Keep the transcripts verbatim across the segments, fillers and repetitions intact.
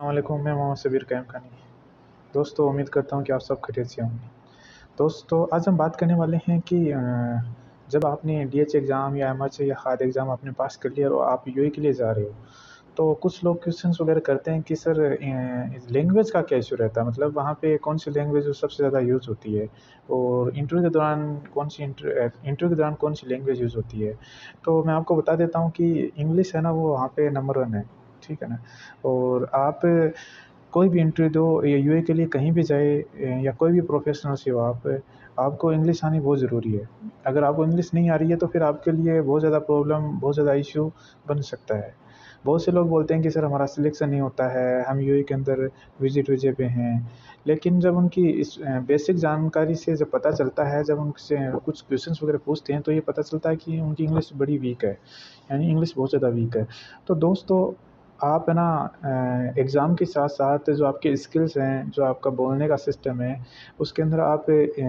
अस्सलामुअलैकुम, मैं मोहम्मद सबीर कैम खानी। दोस्तों, उम्मीद करता हूँ कि आप सब खैरियत से होंगे। दोस्तों, आज हम बात करने वाले हैं कि अ, जब आपने डी एच एग्ज़ाम या एम एच या खाद एग्ज़ाम आपने पास कर लिया और आप यू ए के लिए जा रहे हो, तो कुछ लोग क्वेश्चंस वगैरह करते हैं कि सर अ, लैंग्वेज का क्या इश्यू रहता है? मतलब वहाँ पे कौन-सी लैंग्वेज जो सबसे ज़्यादा यूज़ होती है? और इंटरव्यू के दौरान कौन-सी इंटर अ, इंटरव्यू के दौरान कौन-सी लैंग्वेज यूज़ होती है? तो मैं आपको बता देता हूँ कि इंग्लिश है ना, वो वहाँ पे नंबर वन है, ठीक है ना? और आप कोई भी इंटरव्यू दो या यू ए के लिए कहीं भी जाए अ, या कोई भी प्रोफ़ेशनल से हो आप, आपको इंग्लिश आनी बहुत ज़रूरी है। अगर आपको इंग्लिश नहीं आ रही है तो फिर आपके लिए बहुत ज़्यादा प्रॉब्लम, बहुत ज़्यादा इश्यू बन सकता है। बहुत से लोग बोलते हैं कि सर हमारा सिलेक्शन नहीं होता है, हम यू ए के अंदर विज़िट वीज़े पे हैं। लेकिन जब उनकी इस अ, बेसिक जानकारी से जब पता चलता है, जब उनसे कुछ क्वेश्चन्स वगैरह पूछते हैं तो ये पता चलता है कि उनकी इंग्लिश बड़ी वीक है, यानी इंग्लिश बहुत ज़्यादा वीक है। तो दोस्तों, आप है ना अ, एग्ज़ाम के साथ-साथ जो आपके स्किल्स हैं, जो आपका बोलने का सिस्टम है, उसके अंदर आप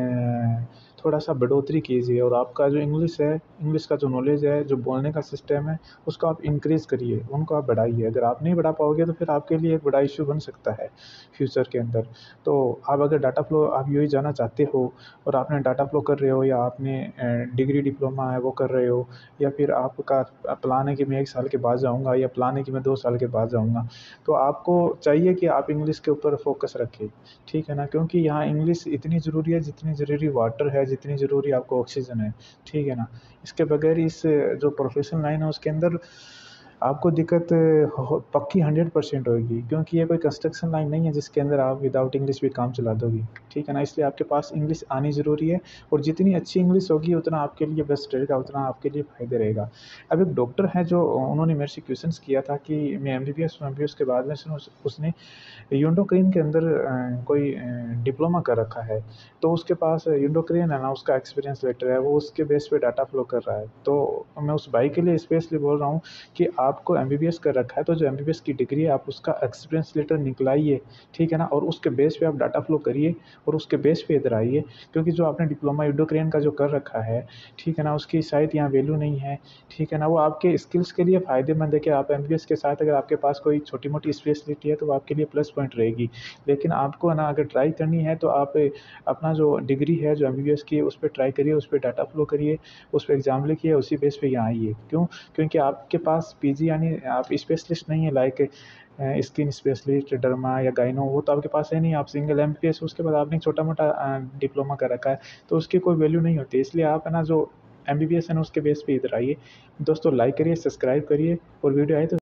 अ, थोड़ा-सा बढ़ोतरी कीजिए और आपका जो इंग्लिश है, इंग्लिश का जो नॉलेज है, जो बोलने का सिस्टम है, उसको आप इंक्रीज़ करिए, उनको आप बढ़ाइए। अगर आप नहीं बढ़ा पाओगे तो फिर आपके लिए एक बड़ा इश्यू बन सकता है फ्यूचर के अंदर। तो आप अगर डाटा फ्लो आप यू ए जाना चाहते हो और आपने डाटा फ्लो कर रहे हो या आपने अ, डिग्री डिप्लोमा है वो कर रहे हो, या फिर आपका प्लान है कि मैं एक साल के बाद जाऊँगा या प्लान है कि मैं दो साल के बाद जाऊँगा, तो आपको चाहिए कि आप इंग्लिश के ऊपर फ़ोकस रखें, ठीक है ना? क्योंकि यहाँ इंग्लिश इतनी ज़रूरी है जितनी ज़रूरी वाटर है, जितनी ज़रूरी आपको ऑक्सीजन है, ठीक है ना? इसके बगैर इस जो प्रोफ़ेशनल लाइन है उसके अंदर आपको दिक्कत हो पक्की हंड्रेड परसेंट होएगी, क्योंकि ये कोई कंस्ट्रक्शन लाइन नहीं है जिसके अंदर आप विदाउट इंग्लिश भी काम चला दोगे, ठीक है ना? इसलिए आपके पास इंग्लिश आनी ज़रूरी है और जितनी अच्छी इंग्लिश होगी उतना आपके लिए बेस्ट रहेगा, उतना आपके लिए फ़ायदे रहेगा। अब एक डॉक्टर हैं जो उन्होंने मेरे से क्वेश्चन्स किया था कि मैं एम बी बी एस हूँ, एम बी बी एस के बाद में से उस उसने एंडोक्रिन के अंदर अ, कोई अ, डिप्लोमा कर रखा है, तो उसके पास एंडोक्रिन है ना, उसका एक्सपीरियंस लेटर है, वो उसके बेस पे डाटा फ्लो कर रहा है। तो मैं उस भाई के लिए स्पेशली बोल रहा हूँ कि आपको एम बी बी एस कर रखा है, तो जो एम बी बी एस की डिग्री है, आप उसका एक्सपीरियंस लेटर निकलाइए, ठीक है ना? और उसके बेस पे आप डाटा फ्लो करिए और उसके बेस पे इधर आइए, क्योंकि जो आपने डिप्लोमा एंडोक्रिन का जो कर रखा है, ठीक है ना, उसकी शायद यहाँ वैल्यू नहीं है, ठीक है ना? वो आपके स्किल्स के लिए फ़ायदेमंद है कि आप एम बी बी एस के साथ अगर आपके पास कोई छोटी-मोटी स्पेशलिटी है, तो वो आपके लिए प्लस पॉइंट रहेगी। लेकिन आपको है ना अगर ट्राई करनी है तो आप अपना जो डिग्री है, जो एम बी बी एस की है, उस पे ट्राई करिए, उस पे डाटा फ्लो करिए, उस पे एग्ज़ाम लिखिए, उसी बेस पे यहाँ आइए। क्यों? क्योंकि आपके पास पी जी यानी आप स्पेशलिस्ट नहीं है, like uh, skin specialist, derma या गायनो, वो तो आपके पास है नहीं। आप single M B B S, उसके बाद आपने छोटा-मोटा अ, डिप्लोमा कर रखा है, तो उसकी कोई वैल्यू नहीं होती। इसलिए आप है ना जो एम बी बी एस है ना उसके बेस पे इधर आइए। दोस्तों, लाइक करिए, सब्सक्राइब करिए और वीडियो आए तो